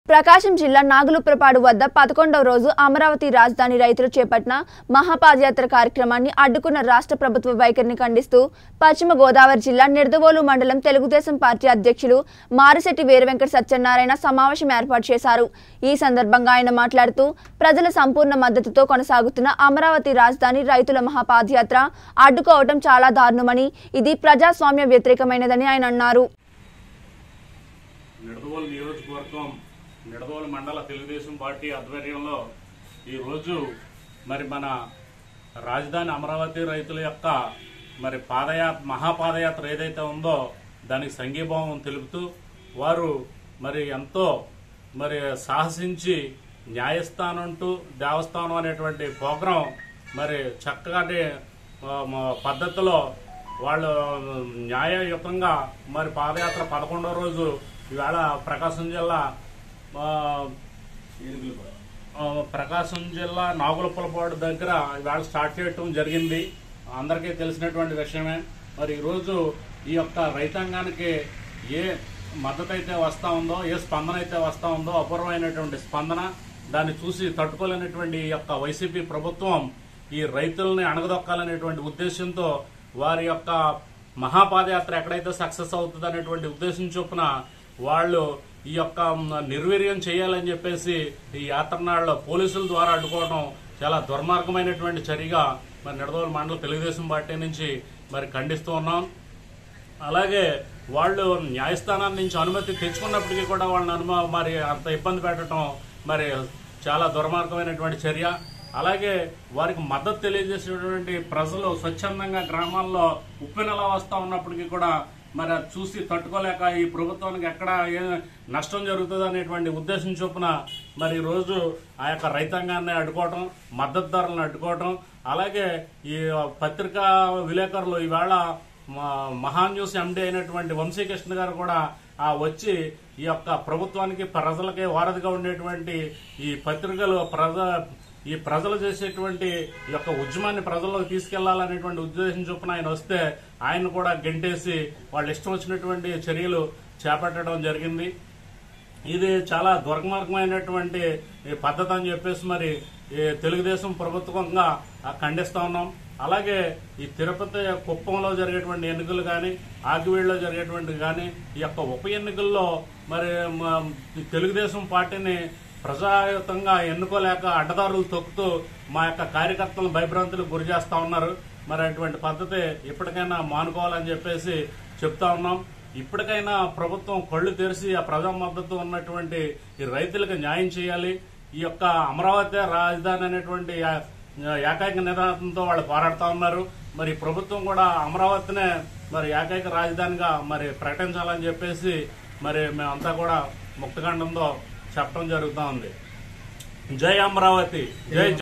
ప్రకాశం జిల్లా నాగులుప్రపాడు వద్ద 11వ రోజు అమరావతి రాజధాని రైతులు చేపట్టిన మహాపాదయాత్ర కార్యక్రమాన్ని అడ్డుకున్న రాష్ట్ర ప్రభుత్వ వైఖరిని ఖండిస్తూ పశ్చిమ గోదావరి జిల్లా నిడదవోలు మండలం తెలుగుదేశం పార్టీ అధ్యక్షులు మారిశెట్టి వీరవెంకట సత్యనారాయణ సమావేశం ఏర్పాటు చేశారు। ఈ సందర్భంగా ఆయన మాట్లాడుతూ ప్రజల సంపూర్ణ మద్దతుతో కొనసాగుతున్న అమరావతి రాజధాని రైతుల మహాపాదయాత్ర అడ్డుకోవడం చాలా దారుణమని, ఇది ప్రజాస్వామ్య వ్యతిరేకమైనదని ఆయన అన్నారు। నిడదవోలు మండల తెలుగుదేశం పార్టీ ఆధ్వర్యంలో ఈ రోజు మరి మన రాజధాని అమరావతి రైతుల యొక్క మరి మహాపాదయాత్ర ఏదైతే ఉందో దానికి సంఘీభావం తెలుపుతూ వారు మరి ఎంతో మరి సాహసించి న్యాయస్థానం టు దేవస్థానం అనేటువంటి ప్రోగ్రాం మరి చక్కటి పద్ధతిలో వాళ్ళు న్యాయయుతంగా మరి పాదయాత్ర 11వ రోజు ఇవాళ ప్రకాశం జిల్లా నాగులుప్రపాడు దగ్గర ఇవాళ స్టార్ట్ చేయటం జరిగింది। అందరికీ తెలిసినటువంటి విషయమే। మరి ఈరోజు ఈ యొక్క రైతాంగానికి ఏ మద్దతు అయితే వస్తూ ఉందో, ఏ స్పందన అయితే వస్తూ ఉందో, అపూర్వమైనటువంటి స్పందన, దాన్ని చూసి తట్టుకోలేనటువంటి ఈ యొక్క వైసీపీ ప్రభుత్వం ఈ రైతుల్ని అణగదొక్కాలనేటువంటి ఉద్దేశంతో వారి యొక్క మహాపాదయాత్ర ఎక్కడైతే సక్సెస్ అవుతుంది అనేటువంటి ఉద్దేశం చొప్పున వాళ్ళు ఈ యొక్క నిర్వీర్యం చేయాలని చెప్పేసి ఈ యాత్రనాళ్ళలో పోలీసుల ద్వారా అడ్డుకోవడం చాలా దుర్మార్గమైనటువంటి చర్యగా మరి నిడదవోలు మండల తెలుగుదేశం పార్టీ నుంచి మరి ఖండిస్తూ ఉన్నాం। అలాగే వాళ్ళు న్యాయస్థానం నుంచి అనుమతి తెచ్చుకున్నప్పటికీ కూడా వాళ్ళని మరి అంత ఇబ్బంది పెట్టడం మరి చాలా దుర్మార్గమైనటువంటి చర్య। అలాగే వారికి మద్దతు తెలియజేసేటువంటి ప్రజలు స్వచ్ఛందంగా గ్రామాల్లో ఉప్పెనలా వస్తూ ఉన్నప్పటికీ కూడా మరి అది చూసి తట్టుకోలేక ఈ ప్రభుత్వానికి ఎక్కడ ఏ నష్టం జరుగుతుంది అనేటువంటి ఉద్దేశం చొప్పున మరి రోజు ఆ యొక్క రైతాంగాన్ని అడ్డుకోవటం, మద్దతుదారులను అడ్డుకోవటం, అలాగే ఈ పత్రికా విలేకరులు ఈవేళ మహాన్యూస్ ఎండీ అయినటువంటి వంశీకృష్ణ గారు కూడా వచ్చి ఈ యొక్క ప్రభుత్వానికి ప్రజలకి వారధిగా ఉండేటువంటి ఈ పత్రికలు ప్రజలు చేసేటువంటి ఈ యొక్క ఉద్యమాన్ని ప్రజల్లోకి తీసుకెళ్లాలనేటువంటి ఉద్దేశం చొప్పున ఆయన వస్తే ఆయన కూడా గెంటేసి వాళ్ళు ఇష్టం వచ్చినటువంటి చర్యలు చేపట్టడం జరిగింది। ఇది చాలా దుర్మార్గమైనటువంటి పద్ధతి అని చెప్పేసి మరి తెలుగుదేశం ప్రభుత్వంగా ఖండిస్తా ఉన్నాం। అలాగే ఈ తిరుపతి కుప్పంలో జరిగేటువంటి ఎన్నికలు కానీ, ఆగివీడులో జరిగేటువంటి కానీ, ఈ యొక్క ఉప ఎన్నికల్లో మరి తెలుగుదేశం పార్టీని ప్రజాయుతంగా ఎన్నుకోలేక అడ్డదారులు తొక్కుతూ మా యొక్క కార్యకర్తలను భయభ్రాంతులకు గురి చేస్తా ఉన్నారు। మరి అటువంటి పద్ధతి ఇప్పటికైనా మానుకోవాలని చెప్పేసి చెప్తా ఉన్నాం। ఇప్పటికైనా ప్రభుత్వం కళ్ళు తెరిచి ఆ ప్రజా మద్దతు ఉన్నటువంటి ఈ రైతులకు న్యాయం చేయాలి। ఈ యొక్క అమరావతి రాజధాని అనేటువంటి ఏకైక నినాదంతో వాళ్ళు పోరాడుతూ ఉన్నారు। మరి ప్రభుత్వం కూడా అమరావతినే మరి ఏకైక రాజధానిగా మరి ప్రకటించాలని చెప్పేసి మరి మేమంతా కూడా ముక్తఖండంతో చెప్పడం జరుగుతూ ఉంది। జై అమరావతి, జై